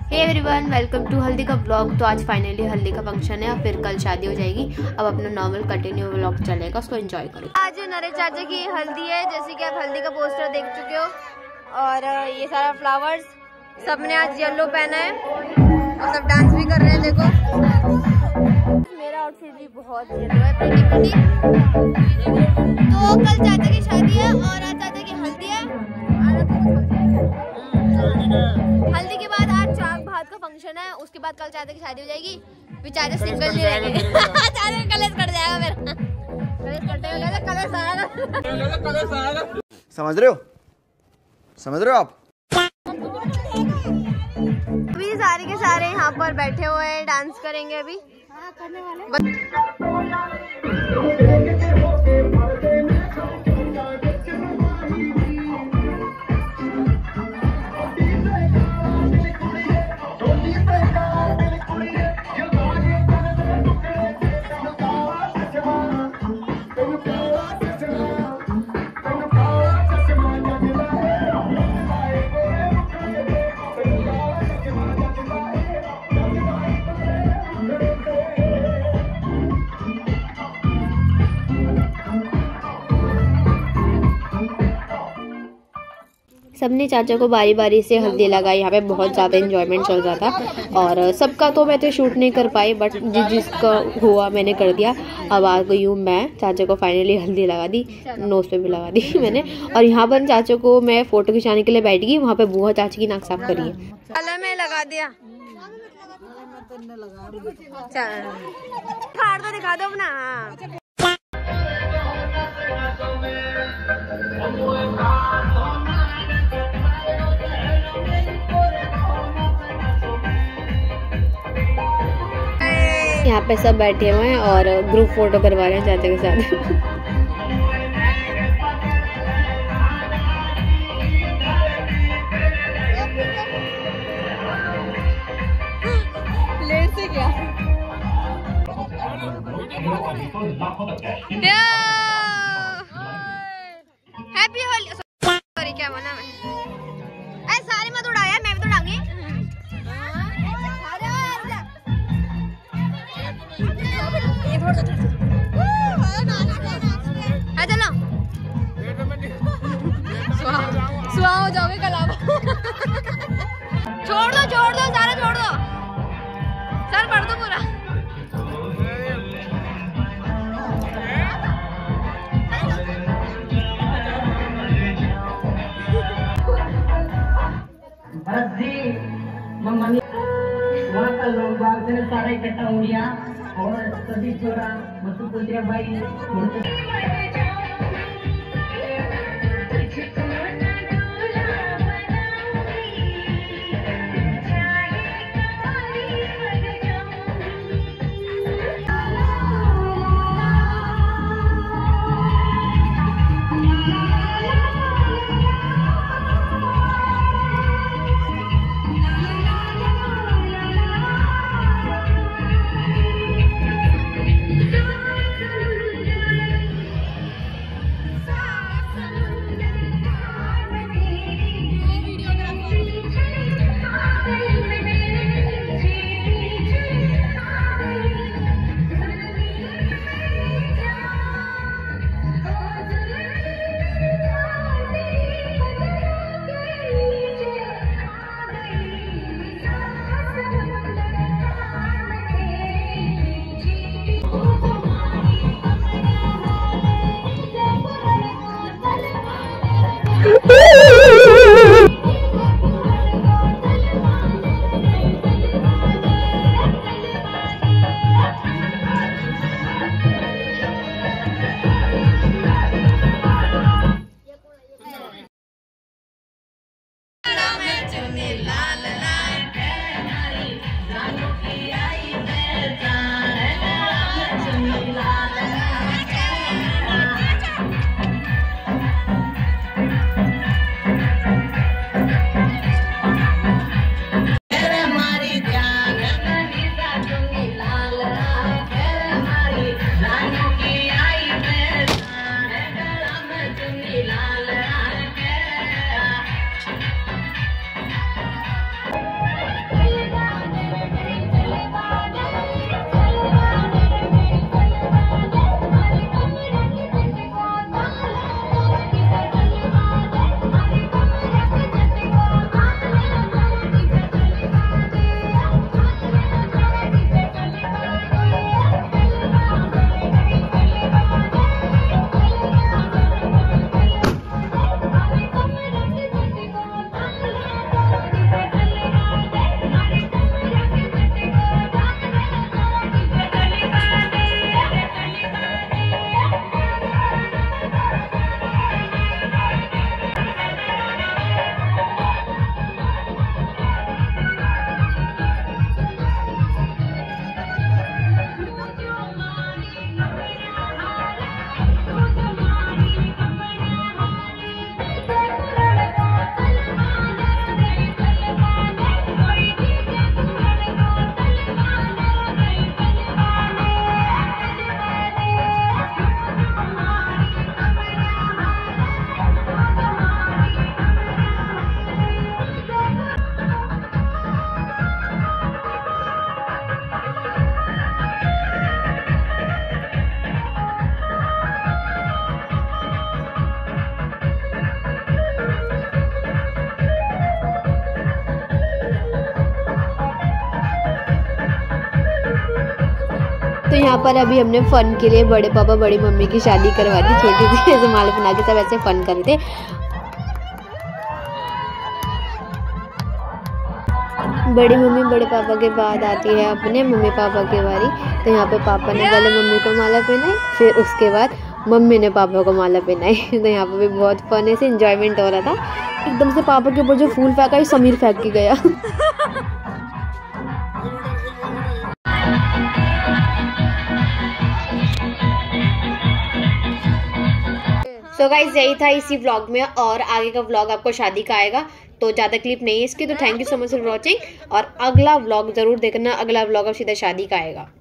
Hey everyone, welcome to हल्दी का blog. तो आज फाइनली हल्दी का फंक्शन है और फिर कल शादी हो जाएगी। अब अपना नॉर्मल कंटिन्यू व्लॉग चलेगा, उसको एंजॉय करो। आज नरेश चाचा की हल्दी है, जैसे कि आप हल्दी का पोस्टर देख चुके हो। और ये सारा फ्लावर्स, सबने आज येलो पहना है और सब डांस भी कर रहे हैं। देखो मेरा आउटफिट भी बहुत येलो है, प्रिटी प्रिटी। तो कल चाचा की शादी है और आज चाचा की हल्दी है। हल्दी के बाद आज चाक भात का फंक्शन है, उसके बाद कल चाचा की शादी हो जाएगी। बेचारे सिंगल नहीं रहेंगे। चाचा कलश कट जाएगा मेरा। कलश आएगा। समझ रहे हो आप? अभी सारे के सारे यहाँ पर बैठे हुए हैं, डांस करेंगे अभी। करने वाले सबने चाचा को बारी बारी से हल्दी लगाई। यहाँ पे बहुत ज़्यादा एंजॉयमेंट चल रहा था और सबका तो मैं तो शूट नहीं कर पाई, बट जिसका हुआ मैंने कर दिया। अब आ गई हूँ मैं, चाचा को फाइनली हल्दी लगा दी, नोज पे भी लगा दी मैंने। और यहाँ पर चाचा को मैं फोटो खिंचाने के लिए बैठ गई। वहाँ पे बुआ चाची की नाक साफ करी है। गले में लगा दिया, फाड़ तो दिखा दो अपना। यहाँ पे सब बैठे हुए हैं और ग्रुप फोटो करवा रहे हैं चाचा के साथ। लेट से क्या? हैप्पी होली। सॉरी, क्या बना मैं? सारी मत उड़ाया, मैं भी तो उड़ाऊंगी। सुहा हो जाओगे कल आप। छोड़ दो सारा छोड़ दो, सर पढ़ दो पूरा। वहाँ का लोग बाग से सारा इकट्ठा हो गया और सभी छोरा मसूपुत्रिया भाई तो यहाँ पर अभी हमने फन के लिए बड़े पापा बड़ी मम्मी की शादी करवा दी, छोटी सी ऐसे माला बना के सब ऐसे फन कर रहे थे। बड़ी मम्मी बड़े पापा के बाद आती है अपने मम्मी पापा की बारी। तो यहाँ पे पापा ने पहले मम्मी को माला पहनाई, फिर उसके बाद मम्मी ने पापा को माला पहनाई। तो यहाँ पे भी बहुत फन ऐसे इंजॉयमेंट हो रहा था। एकदम से पापा के ऊपर जो फूल फेंका है समीर फेंक के गया। तो गाइस यही था इसी व्लॉग में, और आगे का व्लॉग आपको शादी का आएगा, तो ज़्यादा क्लिप नहीं है इसकी। तो thank you so much for watching, और अगला व्लॉग ज़रूर देखना, अगला व्लॉग अब सीधा शादी का आएगा।